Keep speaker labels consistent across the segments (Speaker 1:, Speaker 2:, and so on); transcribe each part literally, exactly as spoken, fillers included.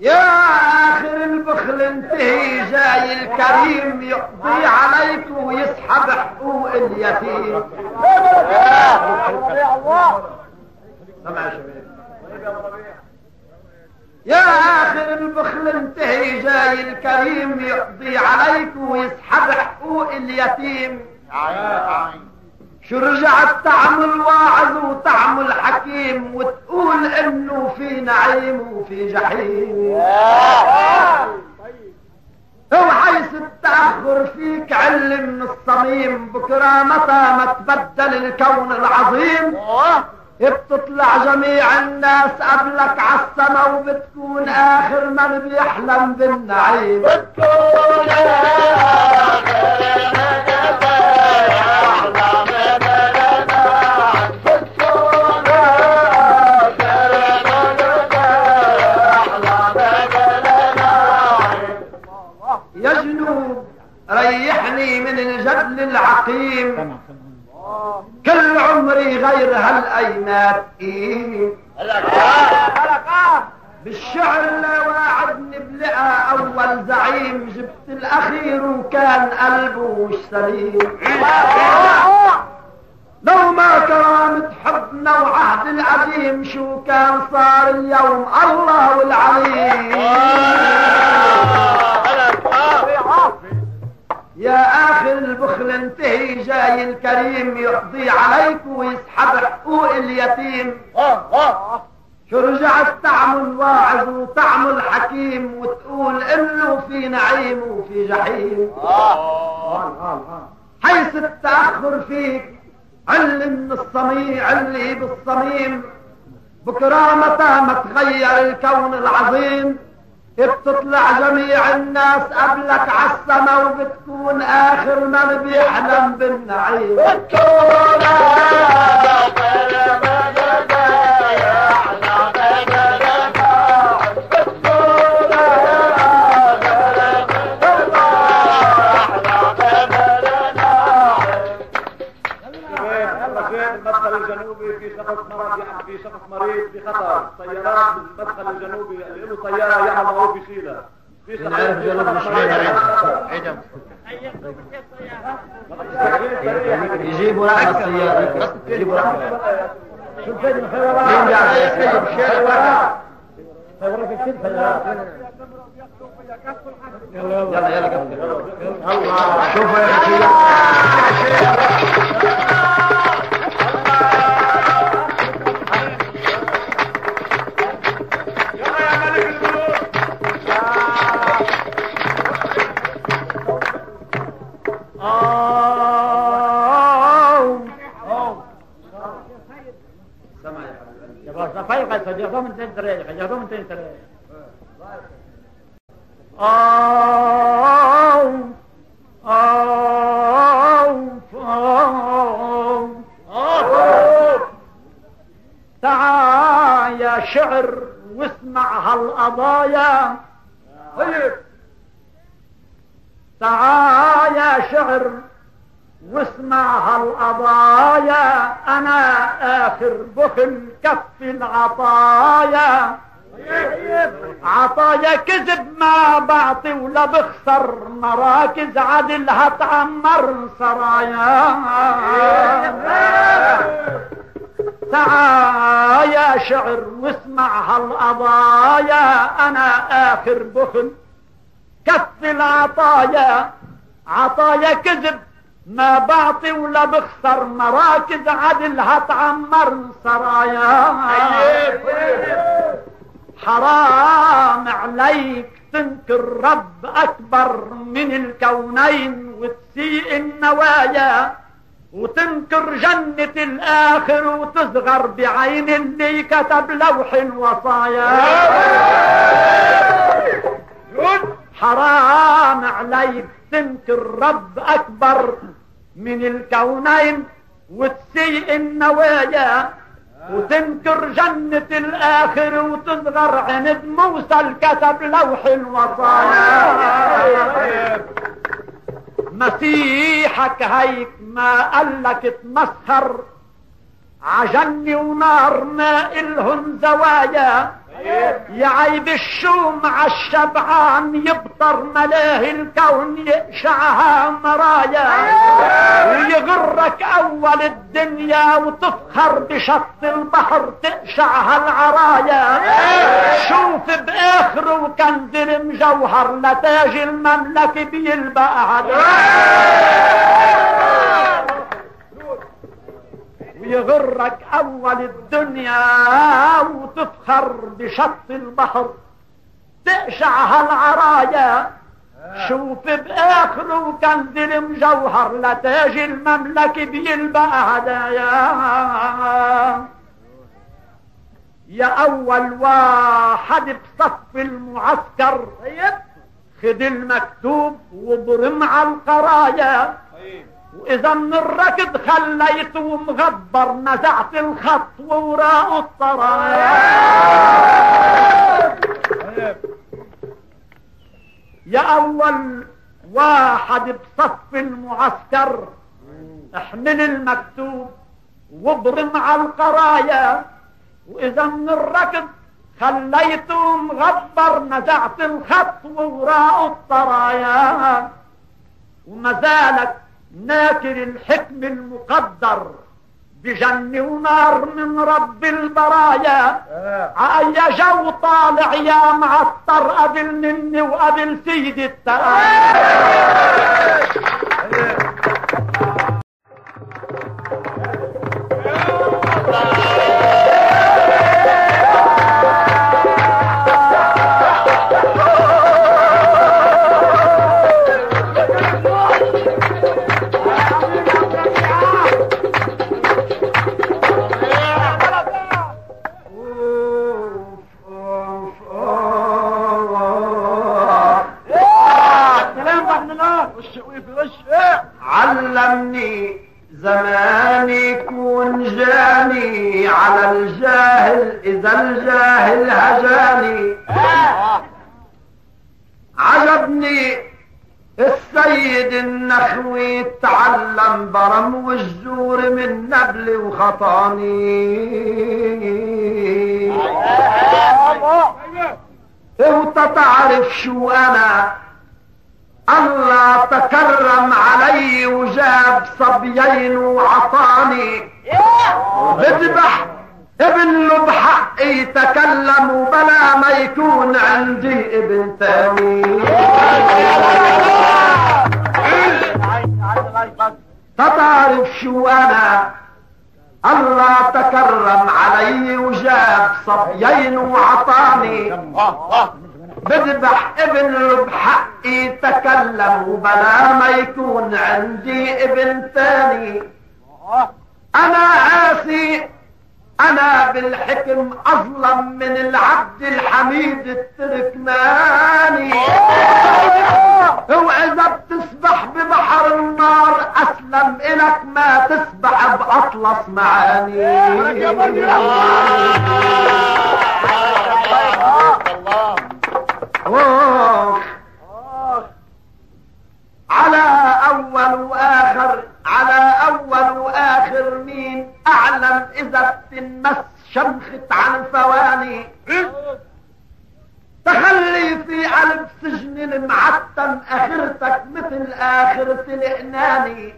Speaker 1: يا آخر البخل انتهي جاي الكريم يقضي عليك ويسحب حقوق اليتيم. يا آخر البخل انتهي جاي الكريم يقضي عليك ويسحب حقوق اليتيم. شو رجعت تعمل واعظ وتعمل حكيم وتقول انه في نعيم وفي جحيم. وحيث التأخر فيك علم من الصميم بكرة متى ما تبدل الكون العظيم بتطلع جميع الناس قبلك عالسما وبتكون آخر من بيحلم بالنعيم. بتكون يا جنوب ريحني من الجبل العقيم كل عمري غير هالايمات ايه بالشعر لا واعدني بلقى اول زعيم جبت الاخير وكان قلبه مش سليم. لو ما كرامة حبنا وعهد القديم شو كان صار اليوم الله والعليم. يا آخر البخل انتهي جاي الكريم يقضي عليك ويسحب حقوق اليتيم. شو رجعت تعمل واعظ وتعمل حكيم وتقول انه في نعيم وفي جحيم. حيث التأخر فيك علي من الصميم علي بالصميم بكرة متى ما تغير الكون العظيم بتطلع جميع الناس قبلك عالسما وبتكون آخر من بيحلم بالنعيم. بتكون آخر من بيحلم بالنعيم. بتكون آخر من بيحلم بالنعيم.
Speaker 2: المدخل الجنوبي في شخص مرض في شخص مريض بخطر سيارات المدخل الجنوبي اللي له طياره يعمل معروف يشيلها في شخص جنوب مش عيد
Speaker 1: يجيبوا رقم السياره يجيبوا رقم شو الفايده من يلا يلا يلا شوفوا يا اخي
Speaker 3: جاكم من تين تريح جاكم من تين تريح آو آو آو تعال يا شعر واسمع هالقضايا تعال يا شعر واسمع هالقضايا انا اخر بخل كف العطايا عطايا كذب ما بعطي ولا بخسر مراكز عدل هتعمر سرايا تعال يا شعر واسمع هالقضايا انا اخر بخل كف العطايا عطايا كذب ما بعطي ولا بخسر مراكز عدل هتعمر سرايا حرام عليك تنكر رب اكبر من الكونين وتسيء النوايا وتنكر جنة الاخر وتصغر بعين اللي كتب لوح الوصايا حرام عليك تنكر رب اكبر من الكونين وتسيء النوايا وتنكر جنة الاخر وتصغر عند موسى الكتب لوح الوصايا مسيحك هيك ما قالك تمسخر عجني ونار ما إلهن زوايا يا عيب الشوم عالشبعان يبطر ملاهي الكون يقشعها مرايا ويغرك اول الدنيا وتفخر بشط البحر تقشعها العرايا. شوف باخره كنز المجوهر لتاج المملكة بيلبقها ويغرك اول الدنيا وتفخر بشط البحر تقشعها العرايا. شوف باخره كنز المجوهر لتاج المملكة بيلبقها هدايا. يا اول واحد بصف المعسكر خد المكتوب وبرم على القرايا. واذا من الركض خليته مغبر نزعت الخط ووراءه الطرايا. يا اول واحد بصف المعسكر احمل المكتوب وابرم على القرايا. واذا من الركض خليته مغبر نزعت الخط ووراءه الطرايا. ومازالك ناكر الحكم المقدر بجنة ونار من رب البرايا. عاي جو طالع يا معطر قبل مني وقبل سيد التقايا.
Speaker 1: علمني زماني كون جاني على الجاهل اذا الجاهل هجاني. عجبني السيد النخوي تعلم برم والجور من نبل وخطاني. انت تعرف شو انا الله تكرم علي وجاب صبيين وعطاني. بذبح ابن له بحقي يتكلم وبلا ما يكون عندي ابن تاني. تتعرف شو انا الله تكرم علي وجاب صبيين وعطاني. بذبح ابن له بحقي يتكلم وبلا ما يكون عندي ابن ثاني. انا عاسي انا بالحكم اظلم من العبد الحميد التركماني. واذا بتسبح ببحر النار اسلم الك ما تسبح باطلس معاني. على اول واخر على اول واخر مين اعلم اذا بتنمس شمخت عن ثواني. تخلي في قلب سجن المعتم اخرتك مثل اخرة الاناني.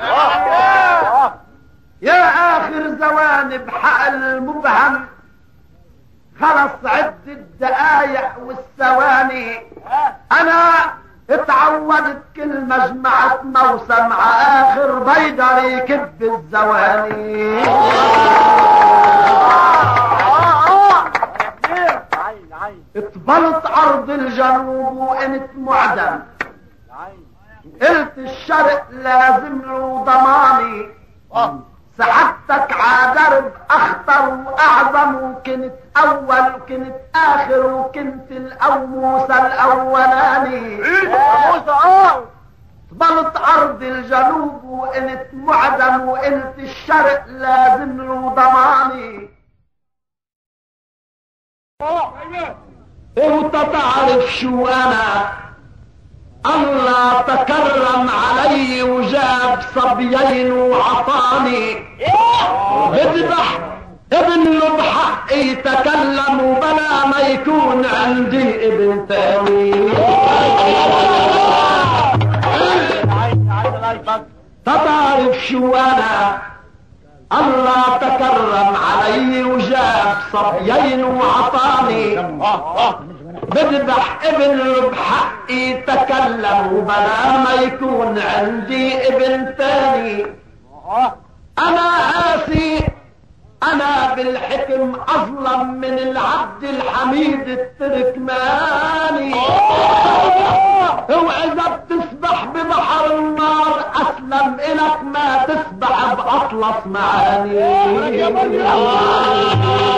Speaker 1: يا اخر زواني بحقل المبهم خلص عد الدقايق والثواني. انا اتعودت كل مجمعة موسم ع اخر بيدر يكب الزواني. اتبلط ارض الجنوب وانت معدم. قلت الشرق لازم له ضماني. سعادتك عادرب اخطر واعظم وكنت اول وكنت اخر وكنت الاوموس الاولاني. اتبلط ارض الجنوب وانت معدم وانت الشرق لازم له ضماني. انت تعرف شو انا الله تكرم علي وجاب صبيين وعطاني. بذبح ابن له بحقي يتكلم وبلا ما يكون عندي ابن ثاني. تعرف شو انا الله تكرم علي وجاب صبيين وعطاني، بذبح ابن بحقي يتكلم وبلا ما يكون عندي ابن ثاني. انا قاسي انا بالحكم اظلم من العبد الحميد التركماني، واذا بتسبح ببحر النار اسلم الك ما تسبح باطلس معاني.